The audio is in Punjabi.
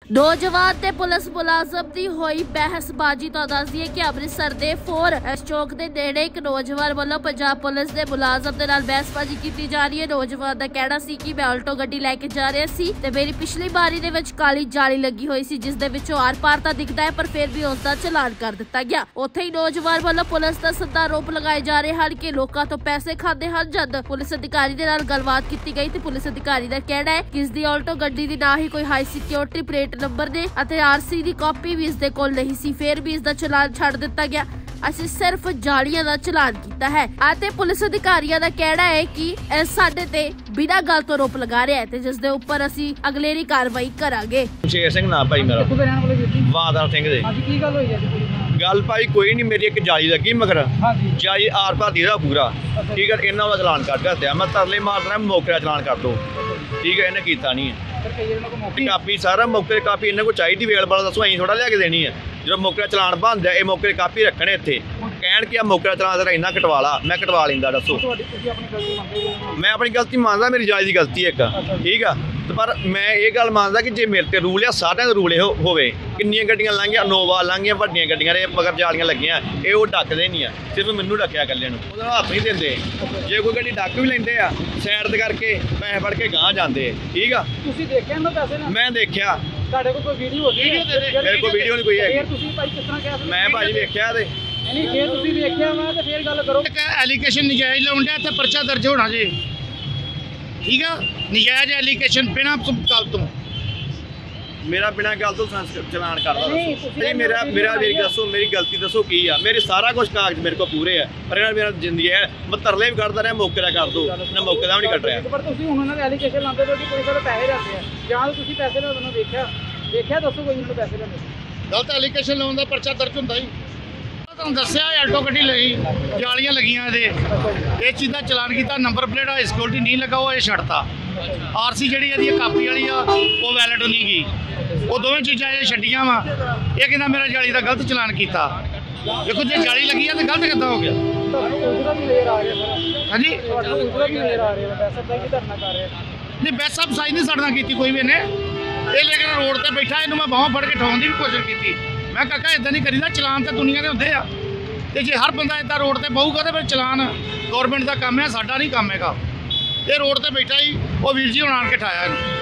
नौजवान ते पुलिस मुलाजम दी होई बहसबाजी तो दस दिए कि अमृतसर दे फोर चौक दे नेड़े एक नौजवान वालों पंजाब पुलिस दे मुलाजम दे नाल बहसबाजी की जा रही है। नौजवान दा कहना सी कि मैं आल्टो गड्डी लैके जा रहा सी ते मेरी पिछली बारी दे विच काली जाली लगी हुई सी जिस दे विचों आर पार तां दिखदा है पर फिर भी उसदा चलान कर दिता गया। उत्थे ही नौजवान वालों पुलिस दा सिद्धा आरोप लगाए जा रहे हैं कि लोकां तो पैसे खांदे हन। जद पुलिस अधिकारी दे नाल गलबात की गई ते पुलिस अधिकारी दा कहना है कि इसदी आल्टो गड्डी दी ना ही कोई हाई सिक्योरिटी प्लेट नंबर ने ਅਤੇ ਆਰਸੀ ਦੀ ਕਾਪੀ ਵੀ ਇਸ ਦੇ ਕੋਲ ਨਹੀਂ ਸੀ, ਫਿਰ ਵੀ ਇਸ ਦਾ ਚਲਾਨ ਛੱਡ ਦਿੱਤਾ ਗਿਆ। ਅਸੀਂ ਸਿਰਫ ਜਾਲੀਆਂ ਦਾ ਚਲਾਨ ਕੀਤਾ ਹੈ ਅਤੇ ਪੁਲਿਸ ਅਧਿਕਾਰੀਆਂ ਦਾ ਕਹਿਣਾ ਹੈ ਕਿ ਇਹ ਸਾਡੇ ਤੇ ਬਿਨਾਂ ਗੱਲ ਤੋਂ ਰੋਪ ਲਗਾ ਰਿਹਾ ਹੈ ਤੇ ਜਿਸ ਦੇ ਉੱਪਰ ਅਸੀਂ ਅਗਲੇਰੀ ਕਾਰਵਾਈ ਕਰਾਂਗੇ। ਸ਼ੇਰ ਸਿੰਘ ਨਾ ਭਾਈ ਮੇਰਾ ਵਾਦਾਰ ਸਿੰਘ ਦੇ। ਅੱਜ ਕੀ ਗੱਲ ਹੋਈ ਹੈ ਜੀ? ਗੱਲ ਭਾਈ ਕੋਈ ਨਹੀਂ, ਮੇਰੀ ਇੱਕ ਜਾਲੀ ਲੱਗੀ ਮਗਰ ਜਾਲੀ ਆਰ ਭਾਦੀ ਦਾ ਪੂਰਾ ਠੀਕ ਹੈ। ਇਹਨਾਂ ਦਾ ਚਲਾਨ ਕੱਢ ਦਿੱਤਾ, ਮੈਂ ਤਰਲੇ ਮਾਰਦਾ ਮੌਕੇ ਦਾ ਚਲਾਨ ਕਰ ਦੋ ਠੀਕ ਹੈ। ਇਹਨੇ ਕੀਤਾ ਨਹੀਂ ਹੈ ਕਾਪੀ ਸਾਰਾ ਮੌਕੇ ਕਾਪੀ ਇਹਨਾਂ ਕੋਲ ਚਾਹੀਦੀ ਵੇਲ ਵਾਲਾ ਦੱਸੋ ਅਸੀਂ ਥੋੜਾ ਲਿਆ ਕੇ ਦੇਣੀ ਹੈ। ਜਦੋਂ ਮੌਕੇ ਦਾ ਚਲਾਨ ਬਣਦਾ ਇਹ ਮੌਕੇ ਕਾਪੀ ਰੱਖਣੇ ਇੱਥੇ ਕਹਿਣ ਕਿ ਆ ਮੌਕੇ ਦਾ ਚਲਾਨ ਤੇਰਾ ਇੰਨਾ ਕਟਵਾ ਲਾ, ਮੈਂ ਕਟਵਾ ਲੈਂਦਾ। ਦੱਸੋ ਮੈਂ ਆਪਣੀ ਗਲਤੀ ਮੰਨਦਾ, ਮੇਰੀ ਜਾਇਜ਼ ਦੀ ਗਲਤੀ ਇੱਕ ਠੀਕ ਆ, ਪਰ ਮੈਂ ਇਹ ਗੱਲ ਮੰਨਦਾ ਕਿ ਜੇ ਮੇਰੇ ਤੇ ਰੂਲ ਆ ਸਾਰਿਆਂ ਦਾ ਰੂਲ ਇਹ ਹੋਵੇ। ਕਿੰਨੀਆਂ ਗੱਡੀਆਂ ਲੰਘੀਆਂ, ਨੋਵਾ ਲੰਘੀਆਂ, ਵੱਡੀਆਂ ਗੱਡੀਆਂ ਦੇ ਮਗਰ ਜਾਲੀਆਂ ਲੱਗੀਆਂ, ਇਹ ਉਹ ਡੱਕਦੇ ਨਹੀਂ ਆ, ਸਿਰਫ ਮੈਨੂੰ ਡੱਕਿਆ ਇਕੱਲੇ ਨੂੰ, ਉਹਦਾ ਹੱਥ ਨਹੀਂ ਦਿੰਦੇ। ਜੇ ਕੋਈ ਗੱਡੀ ਡੱਕ ਵੀ ਲੈਂਦੇ ਆ ਸਾਈਡ ਤੇ ਕਰਕੇ ਪੈਸੇ ਫੜ ਕੇ ਗਾਂਹ ਜਾਂਦੇ ਠੀਕ ਆ। ਤੁਸੀਂ ਦੇਖਿਆ ਇਹਨਾਂ ਪੈਸੇ ਨਾਲ? ਮੈਂ ਦੇਖਿਆ। ਤੁਹਾਡੇ ਕੋਲ ਕੋਈ ਵੀਡੀਓ ਹੋਈ ਹੈ? ਮੇਰੇ ਕੋਲ ਵੀਡੀਓ ਨਹੀਂ ਕੋਈ ਹੈ। ਤੁਸੀਂ ਭਾਈ ਕਿਸ ਤਰ੍ਹਾਂ ਕਿਹਾ? ਮੈਂ ਭਾਜੀ ਵੇਖਿਆ ਤੇ ਨਹੀਂ ਜੇ ਤੁਸੀਂ ਵੇਖਿਆ ਵਾ ਤੇ ਫੇਰ ਗੱਲ ਕਰੋ। ਇੱਕ ਐਲੀਗੇਸ਼ਨ ਨਜਾਇਜ਼ ਲਾਉਣ ਡਿਆ ਤੇ ਪਰਚਾ ਦਰਜ ਹੋਣਾ ਜੀ ਠੀਕ ਆ। ਨਜਾਇਜ਼ ਐਲੀਗੇਸ਼ਨ ਬਿਨਾਂ ਗੱਲ ਤੋਂ ਮੇਰਾ ਬਿਨਾਂ ਗੱਲ ਤੋਂ ਚਲਾਨ ਕਰਦਾ ਨਹੀਂ। ਮੇਰਾ ਮੇਰੀ ਦੱਸੋ, ਮੇਰੀ ਗਲਤੀ ਦੱਸੋ ਕੀ ਆ? ਮੇਰੇ ਸਾਰਾ ਕੁਝ ਕਾਗਜ਼ ਮੇਰੇ ਕੋਲ ਪੂਰੇ ਆ, ਪਰ ਇਹਨਾਂ ਮੇਰਾ ਜ਼ਿੰਦਗੀ ਹੈ ਮੈਂ ਤਰਲੇ ਵੀ ਕਰਦਾ ਰਿਹਾ, ਮੌਕੇ ਦਾ ਕਰ ਦੋ ਨਾ, ਮੌਕੇ ਦਾ ਵੀ ਨਹੀਂ ਕੱਢ ਰਿਹਾ। ਪਰ ਤੁਸੀਂ ਹੁਣ ਉਹਨਾਂ ਦੇ ਐਲੀਗੇਸ਼ਨ ਲਾਉਂਦੇ ਹੋ ਕਿ ਕੋਈ ਸਾਰੇ ਪੈਸੇ ਲੈਂਦੇ ਆ ਜਾਂ ਤੁਸੀਂ ਪੈਸੇ ਲੈਣ ਨੂੰ ਦੇਖਿਆ ਦੱਸੋ ਕੋਈ ਇਹਨਾਂ ਨੂੰ ਪੈਸੇ ਲੈਂਦੇ? ਗਲਤ ਐਲੀਗੇਸ਼ਨ ਲਾਉਣ ਦਾ ਪਰਚਾ ਦਰਜ ਹੁੰਦਾ ਜੀ। ਤੁਹਾਨੂੰ ਦੱਸਿਆ ਆਲਟੋ ਗੱਡੀ ਲਈ ਜਾਲੀਆਂ ਲੱਗੀਆਂ ਇਹਦੇ, ਇਹ ਚੀਜ਼ ਦਾ ਚਲਾਨ ਕੀਤਾ, ਨੰਬਰ ਪਲੇਟ ਆ ਸਿਕਿਉਰਿਟੀ ਨਹੀਂ ਲੱਗਾ, ਉਹ ਇਹ ਛੱਡਤਾ। ਆਰਸੀ ਜਿਹੜੀ ਇਹਦੀ ਕਾਪੀ ਵਾਲੀ ਆ ਉਹ ਵੈਲਿਡ ਨਹੀਂ ਗਈ, ਉਹ ਦੋਵੇਂ ਚੀਜ਼ਾਂ ਇਹ ਛੱਡੀਆਂ ਵਾ। ਇਹ ਕਹਿੰਦਾ ਮੇਰਾ ਜਾਲੀ ਦਾ ਗਲਤ ਚਲਾਨ ਕੀਤਾ। ਦੇਖੋ ਜੇ ਜਾਲੀ ਲੱਗੀ ਆ ਤਾਂ ਗਲਤ ਕਿੱਦਾਂ ਹੋ ਗਿਆ? ਹਾਂਜੀ ਨਹੀਂ ਬੈਸ ਸਾਹਿਬ ਸਾਈਜ਼ ਨਹੀਂ ਸਾੜਨਾ ਕੀਤੀ ਕੋਈ ਵੀ ਇਹਨੇ। ਇਹ ਲੇਕਿਨ ਰੋਡ ਤੇ ਬੈਠਾ, ਇਹਨੂੰ ਮੈਂ ਬਾਹਾਂ ਫੜ ਕੇ ਠਾਉਣ ਦੀ ਵੀ ਕੋਸ਼ਿਸ਼ ਕੀਤੀ। ਮੈਂ ਕਾਕਾ ਇਦਾਂ ਨਹੀਂ ਕਰੀਦਾ, ਚਲਾਨ ਤਾਂ ਦੁਨੀਆ ਦੇ ਹੁੰਦੇ ਆ ਤੇ ਜੇ ਹਰ ਬੰਦਾ ਇਦਾਂ ਰੋਡ ਤੇ ਬਹੂਗਾ ਤਾਂ ਫਿਰ ਚਲਾਨ ਗੌਰਮੈਂਟ ਦਾ ਕੰਮ ਹੈ, ਸਾਡਾ ਨਹੀਂ ਕੰਮ ਹੈਗਾ। ਇਹ ਰੋਡ ਤੇ ਬੈਠਾ ਹੀ ਉਹ ਵੀਰ ਜੀ ਹੁਣ ਆਣ ਕੇ ਠਾਇਆ ਇਹਨੂੰ।